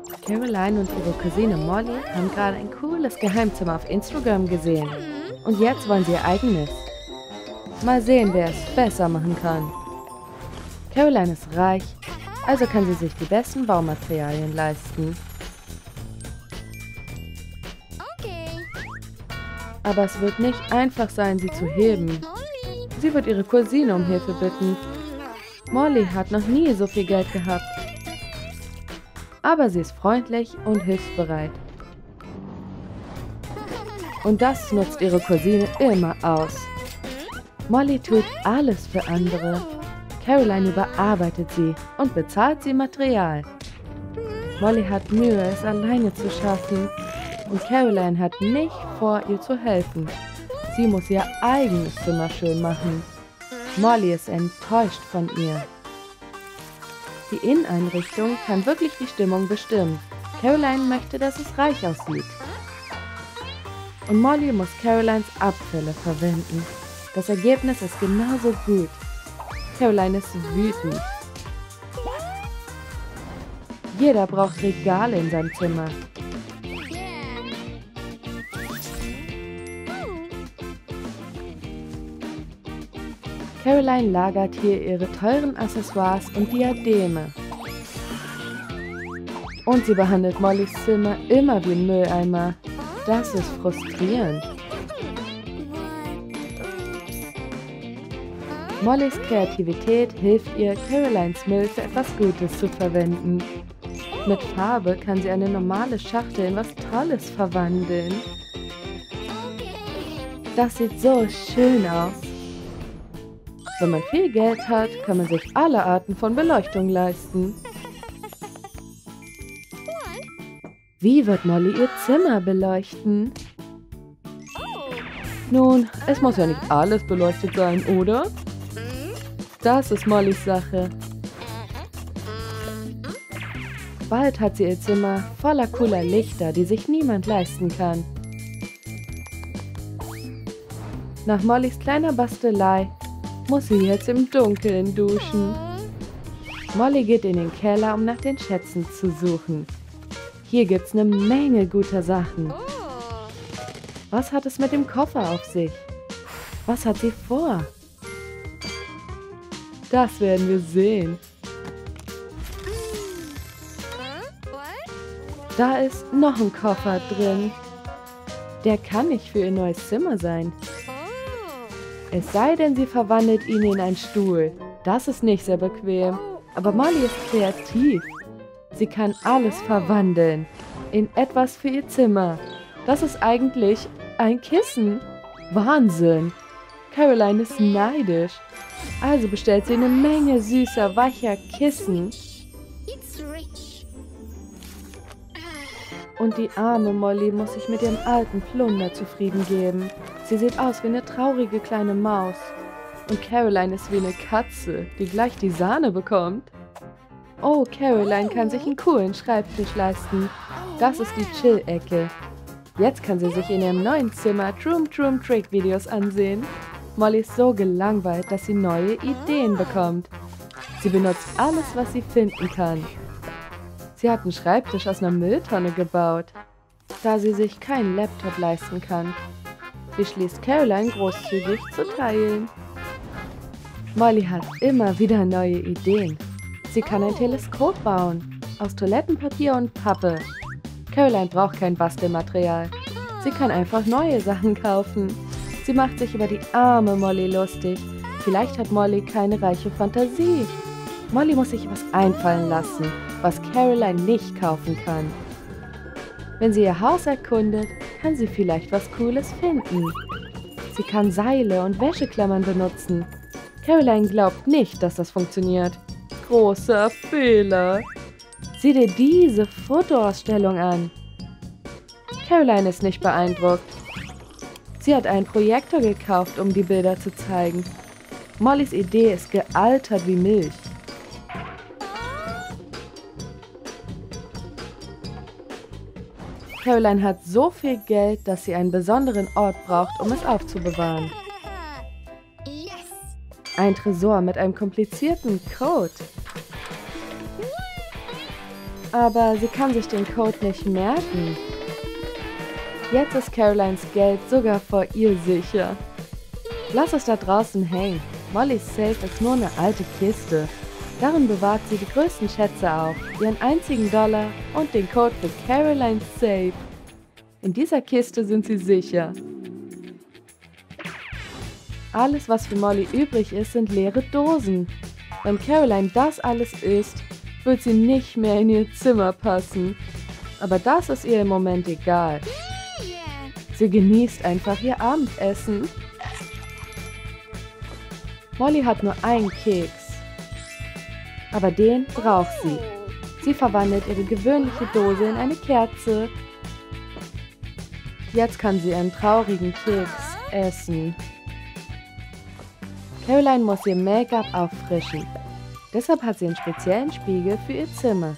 Caroline und ihre Cousine Molly haben gerade ein cooles Geheimzimmer auf Instagram gesehen. Und jetzt wollen sie ihr eigenes. Mal sehen, wer es besser machen kann. Caroline ist reich, also kann sie sich die besten Baumaterialien leisten. Aber es wird nicht einfach sein, sie zu heben. Sie wird ihre Cousine um Hilfe bitten. Molly hat noch nie so viel Geld gehabt. Aber sie ist freundlich und hilfsbereit. Und das nutzt ihre Cousine immer aus. Molly tut alles für andere. Caroline überarbeitet sie und bezahlt sie Material. Molly hat Mühe, es alleine zu schaffen. Und Caroline hat nicht vor, ihr zu helfen. Sie muss ihr eigenes Zimmer schön machen. Molly ist enttäuscht von ihr. Die Inneneinrichtung kann wirklich die Stimmung bestimmen. Caroline möchte, dass es reich aussieht. Und Molly muss Carolines Abfälle verwenden. Das Ergebnis ist genauso gut. Caroline ist wütend. Jeder braucht Regale in seinem Zimmer. Caroline lagert hier ihre teuren Accessoires und Diademe. Und sie behandelt Mollys Zimmer immer wie ein Mülleimer. Das ist frustrierend. Mollys Kreativität hilft ihr, Carolines Müll für etwas Gutes zu verwenden. Mit Farbe kann sie eine normale Schachtel in was Tolles verwandeln. Das sieht so schön aus. Wenn man viel Geld hat, kann man sich alle Arten von Beleuchtung leisten. Wie wird Molly ihr Zimmer beleuchten? Nun, es muss ja nicht alles beleuchtet sein, oder? Das ist Mollys Sache. Bald hat sie ihr Zimmer voller cooler Lichter, die sich niemand leisten kann. Nach Mollys kleiner Bastelei muss sie jetzt im Dunkeln duschen. Molly geht in den Keller, um nach den Schätzen zu suchen. Hier gibt's eine Menge guter Sachen. Was hat es mit dem Koffer auf sich? Was hat sie vor? Das werden wir sehen. Da ist noch ein Koffer drin. Der kann nicht für ihr neues Zimmer sein. Es sei denn, sie verwandelt ihn in einen Stuhl. Das ist nicht sehr bequem. Aber Molly ist kreativ. Sie kann alles verwandeln. In etwas für ihr Zimmer. Das ist eigentlich ein Kissen. Wahnsinn. Caroline ist neidisch. Also bestellt sie eine Menge süßer, weicher Kissen. Und die arme Molly muss sich mit ihrem alten Plunder zufrieden geben. Sie sieht aus wie eine traurige kleine Maus. Und Caroline ist wie eine Katze, die gleich die Sahne bekommt. Oh, Caroline kann sich einen coolen Schreibtisch leisten. Das ist die Chill-Ecke. Jetzt kann sie sich in ihrem neuen Zimmer Trick-Videos ansehen. Molly ist so gelangweilt, dass sie neue Ideen bekommt. Sie benutzt alles, was sie finden kann. Sie hat einen Schreibtisch aus einer Mülltonne gebaut, da sie sich keinen Laptop leisten kann. Sie schließt Caroline großzügig zu teilen. Molly hat immer wieder neue Ideen. Sie kann ein Teleskop bauen, aus Toilettenpapier und Pappe. Caroline braucht kein Bastelmaterial. Sie kann einfach neue Sachen kaufen. Sie macht sich über die arme Molly lustig. Vielleicht hat Molly keine reiche Fantasie. Molly muss sich was einfallen lassen, was Caroline nicht kaufen kann. Wenn sie ihr Haus erkundet, kann sie vielleicht was Cooles finden. Sie kann Seile und Wäscheklammern benutzen. Caroline glaubt nicht, dass das funktioniert. Großer Fehler. Sieh dir diese Fotoausstellung an. Caroline ist nicht beeindruckt. Sie hat einen Projektor gekauft, um die Bilder zu zeigen. Mollys Idee ist gealtert wie Milch. Caroline hat so viel Geld, dass sie einen besonderen Ort braucht, um es aufzubewahren. Ein Tresor mit einem komplizierten Code. Aber sie kann sich den Code nicht merken. Jetzt ist Carolines Geld sogar vor ihr sicher. Lass es da draußen hängen. Mollys Safe ist nur eine alte Kiste. Darin bewahrt sie die größten Schätze auf, ihren einzigen Dollar und den Code für Carolines Safe. In dieser Kiste sind sie sicher. Alles, was für Molly übrig ist, sind leere Dosen. Wenn Caroline das alles isst, wird sie nicht mehr in ihr Zimmer passen. Aber das ist ihr im Moment egal. Sie genießt einfach ihr Abendessen. Molly hat nur einen Keks. Aber den braucht sie. Sie verwandelt ihre gewöhnliche Dose in eine Kerze. Jetzt kann sie einen traurigen Keks essen. Caroline muss ihr Make-up auffrischen. Deshalb hat sie einen speziellen Spiegel für ihr Zimmer.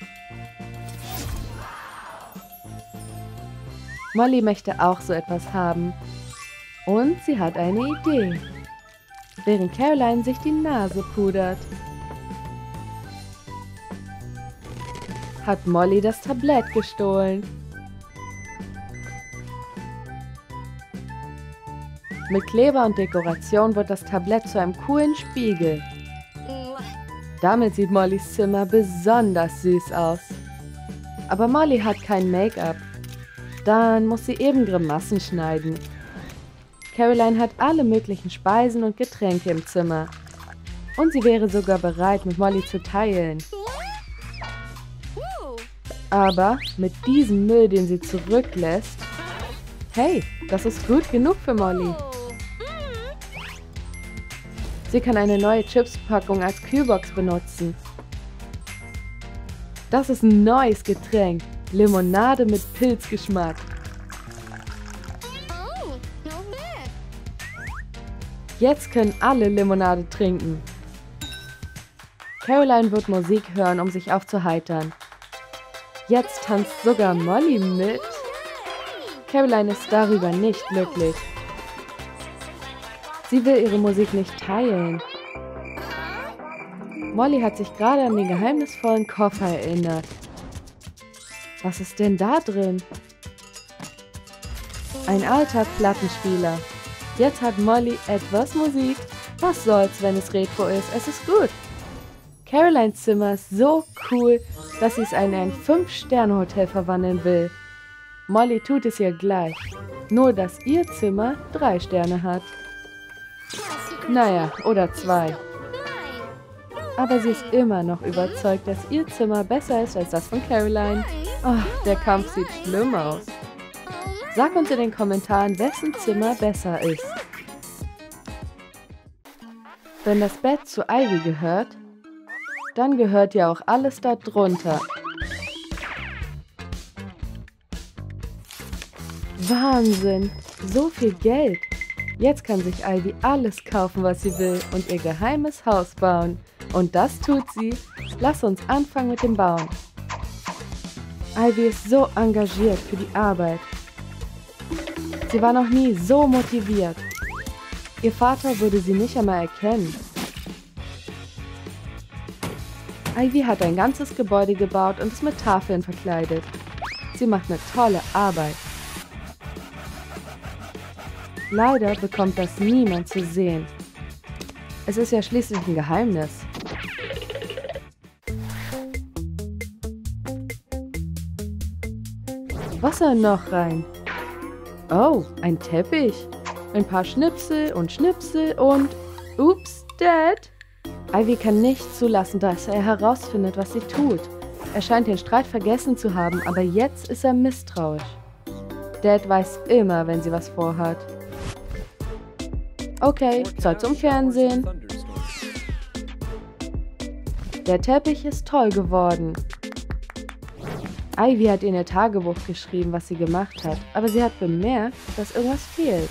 Molly möchte auch so etwas haben. Und sie hat eine Idee. Während Caroline sich die Nase pudert, hat Molly das Tablett gestohlen. Mit Kleber und Dekoration wird das Tablett zu einem coolen Spiegel. Damit sieht Mollys Zimmer besonders süß aus. Aber Molly hat kein Make-up. Dann muss sie eben Grimassen schneiden. Caroline hat alle möglichen Speisen und Getränke im Zimmer. Und sie wäre sogar bereit, mit Molly zu teilen. Aber mit diesem Müll, den sie zurücklässt, hey, das ist gut genug für Molly. Sie kann eine neue Chips-Packung als Kühlbox benutzen. Das ist ein neues Getränk. Limonade mit Pilzgeschmack. Jetzt können alle Limonade trinken. Caroline wird Musik hören, um sich aufzuheitern. Jetzt tanzt sogar Molly mit. Caroline ist darüber nicht glücklich. Sie will ihre Musik nicht teilen. Molly hat sich gerade an den geheimnisvollen Koffer erinnert. Was ist denn da drin? Ein alter Plattenspieler. Jetzt hat Molly etwas Musik. Was soll's, wenn es Retro ist? Es ist gut. Carolines Zimmer ist so cool, dass sie es in ein 5-Sterne-Hotel verwandeln will. Molly tut es ihr gleich. Nur, dass ihr Zimmer 3 Sterne hat. Naja, oder 2. Aber sie ist immer noch überzeugt, dass ihr Zimmer besser ist als das von Caroline. Oh, der Kampf sieht schlimm aus. Sag uns in den Kommentaren, wessen Zimmer besser ist. Wenn das Bett zu Ivy gehört, dann gehört ja auch alles da drunter. Wahnsinn! So viel Geld! Jetzt kann sich Ivy alles kaufen, was sie will und ihr geheimes Haus bauen. Und das tut sie. Lass uns anfangen mit dem Bauen. Ivy ist so engagiert für die Arbeit. Sie war noch nie so motiviert. Ihr Vater würde sie nicht einmal erkennen. Ivy hat ein ganzes Gebäude gebaut und es mit Tafeln verkleidet. Sie macht eine tolle Arbeit. Leider bekommt das niemand zu sehen. Es ist ja schließlich ein Geheimnis. Was soll noch rein? Oh, ein Teppich. Ein paar Schnipsel und Ups, Dad! Ivy kann nicht zulassen, dass er herausfindet, was sie tut. Er scheint den Streit vergessen zu haben, aber jetzt ist er misstrauisch. Dad weiß immer, wenn sie was vorhat. Okay, Zeit zum Fernsehen. Der Teppich ist toll geworden. Ivy hat in ihr Tagebuch geschrieben, was sie gemacht hat, aber sie hat bemerkt, dass irgendwas fehlt.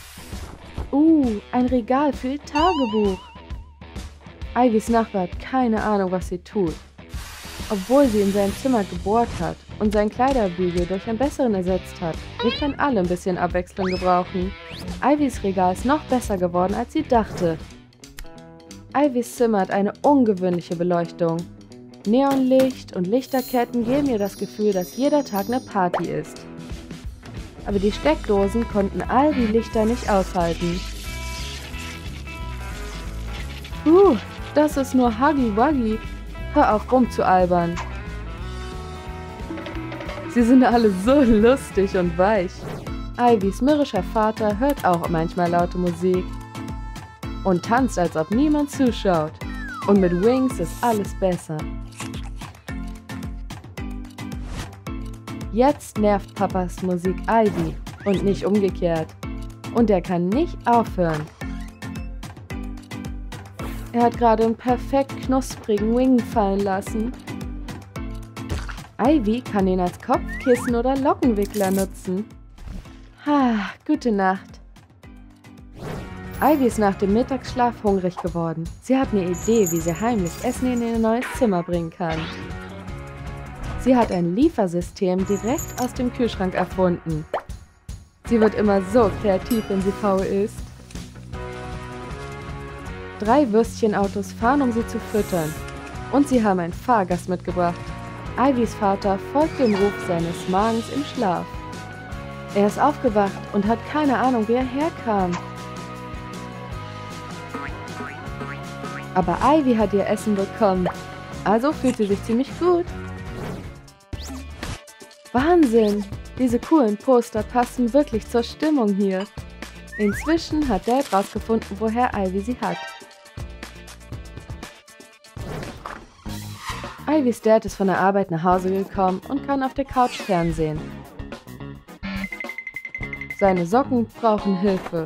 Ein Regal für ihr Tagebuch. Ivys Nachbar hat keine Ahnung, was sie tut. Obwohl sie in seinem Zimmer gebohrt hat und seinen Kleiderbügel durch einen besseren ersetzt hat, wir können alle ein bisschen Abwechslung gebrauchen. Ivys Regal ist noch besser geworden, als sie dachte. Ivys Zimmer hat eine ungewöhnliche Beleuchtung. Neonlicht und Lichterketten geben ihr das Gefühl, dass jeder Tag eine Party ist. Aber die Steckdosen konnten all die Lichter nicht aushalten. Das ist nur Huggy Wuggy. Hör auf rumzualbern. Sie sind alle so lustig und weich. Ivys mürrischer Vater hört auch manchmal laute Musik und tanzt, als ob niemand zuschaut. Und mit Wings ist alles besser. Jetzt nervt Papas Musik Ivy und nicht umgekehrt. Und er kann nicht aufhören. Er hat gerade einen perfekt knusprigen Wing fallen lassen. Ivy kann ihn als Kopfkissen oder Lockenwickler nutzen. Gute Nacht. Ivy ist nach dem Mittagsschlaf hungrig geworden. Sie hat eine Idee, wie sie heimlich Essen in ihr neues Zimmer bringen kann. Sie hat ein Liefersystem direkt aus dem Kühlschrank erfunden. Sie wird immer so kreativ, wenn sie faul ist. 3 Würstchenautos fahren, um sie zu füttern. Und sie haben einen Fahrgast mitgebracht. Ivys Vater folgt dem Ruf seines Magens im Schlaf. Er ist aufgewacht und hat keine Ahnung, wie er herkam. Aber Ivy hat ihr Essen bekommen, also fühlt sie sich ziemlich gut. Wahnsinn! Diese coolen Poster passen wirklich zur Stimmung hier. Inzwischen hat Dad rausgefunden, woher Ivy sie hat. Ivys Dad ist von der Arbeit nach Hause gekommen und kann auf der Couch fernsehen. Seine Socken brauchen Hilfe.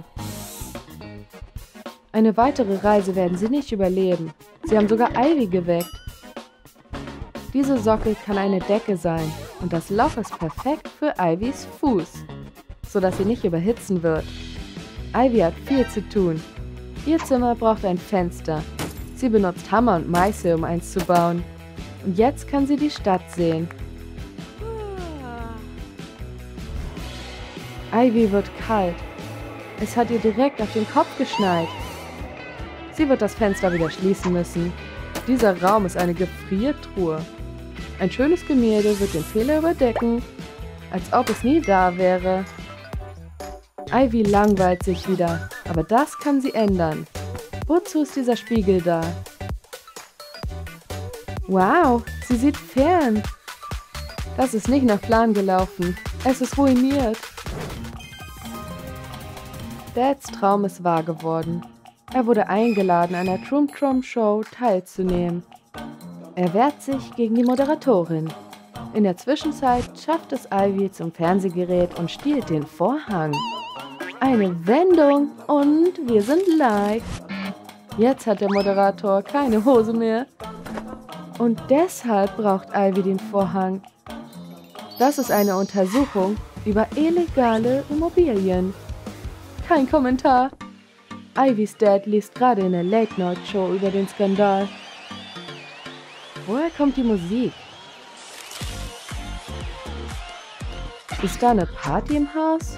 Eine weitere Reise werden sie nicht überleben. Sie haben sogar Ivy geweckt. Diese Socke kann eine Decke sein und das Loch ist perfekt für Ivys Fuß, sodass sie nicht überhitzen wird. Ivy hat viel zu tun. Ihr Zimmer braucht ein Fenster. Sie benutzt Hammer und Meißel, um eins zu bauen. Und jetzt kann sie die Stadt sehen. Ivy wird kalt. Es hat ihr direkt auf den Kopf geschneit. Sie wird das Fenster wieder schließen müssen. Dieser Raum ist eine Gefriertruhe. Ein schönes Gemälde wird den Fehler überdecken, als ob es nie da wäre. Ivy langweilt sich wieder, aber das kann sie ändern. Wozu ist dieser Spiegel da? Wow, sie sieht fern. Das ist nicht nach Plan gelaufen. Es ist ruiniert. Dads Traum ist wahr geworden. Er wurde eingeladen, an der Troom Troom Show teilzunehmen. Er wehrt sich gegen die Moderatorin. In der Zwischenzeit schafft es Ivy zum Fernsehgerät und stiehlt den Vorhang. Eine Wendung und wir sind live. Jetzt hat der Moderator keine Hose mehr. Und deshalb braucht Ivy den Vorhang. Das ist eine Untersuchung über illegale Immobilien. Kein Kommentar. Ivys Dad liest gerade in der Late-Night-Show über den Skandal. Woher kommt die Musik? Ist da eine Party im Haus?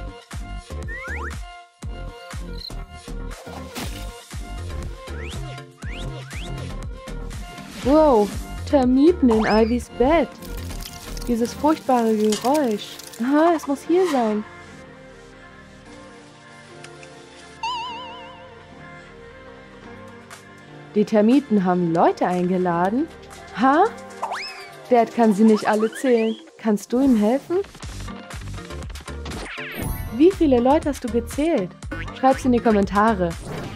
Wow, Termiten in Ivys Bett. Dieses furchtbare Geräusch. Aha, es muss hier sein. Die Termiten haben Leute eingeladen. Ha? Dad kann sie nicht alle zählen. Kannst du ihm helfen? Wie viele Leute hast du gezählt? Schreib's in die Kommentare.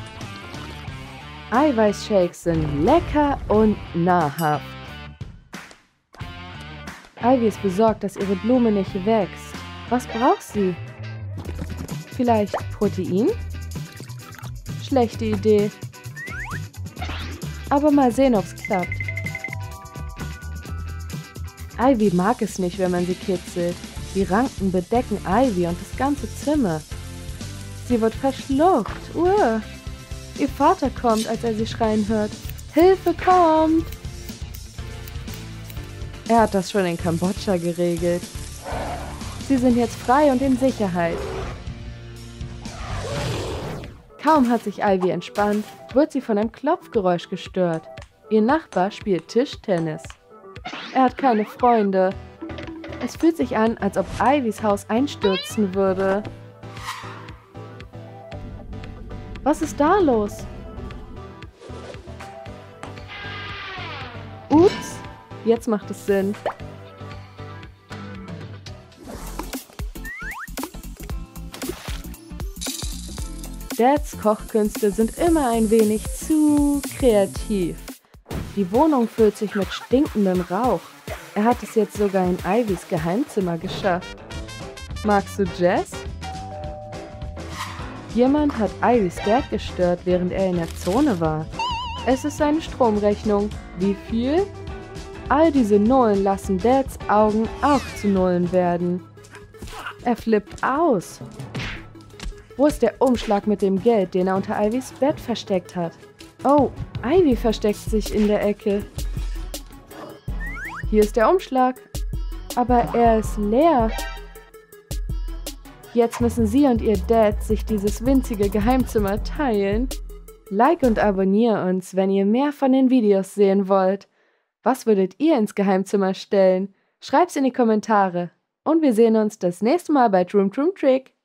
Eiweißshakes sind lecker und nahrhaft. Ivy ist besorgt, dass ihre Blume nicht wächst. Was braucht sie? Vielleicht Protein? Schlechte Idee. Aber mal sehen, ob's klappt. Ivy mag es nicht, wenn man sie kitzelt. Die Ranken bedecken Ivy und das ganze Zimmer. Sie wird verschluckt. Ihr Vater kommt, als er sie schreien hört. Hilfe kommt! Er hat das schon in Kambodscha geregelt. Sie sind jetzt frei und in Sicherheit. Kaum hat sich Ivy entspannt, wird sie von einem Klopfgeräusch gestört. Ihr Nachbar spielt Tischtennis. Er hat keine Freunde. Es fühlt sich an, als ob Ivys Haus einstürzen würde. Was ist da los? Ups, jetzt macht es Sinn. Dads Kochkünste sind immer ein wenig zu kreativ. Die Wohnung füllt sich mit stinkendem Rauch. Er hat es jetzt sogar in Ivys Geheimzimmer geschafft. Magst du Jess? Jemand hat Ivys Dad gestört, während er in der Zone war. Es ist seine Stromrechnung. Wie viel? All diese Nullen lassen Dads Augen auch zu Nullen werden. Er flippt aus. Wo ist der Umschlag mit dem Geld, den er unter Ivys Bett versteckt hat? Oh, Ivy versteckt sich in der Ecke. Hier ist der Umschlag. Aber er ist leer. Jetzt müssen sie und ihr Dad sich dieses winzige Geheimzimmer teilen. Like und abonniere uns, wenn ihr mehr von den Videos sehen wollt. Was würdet ihr ins Geheimzimmer stellen? Schreibt's in die Kommentare. Und wir sehen uns das nächste Mal bei Troom Troom Trick.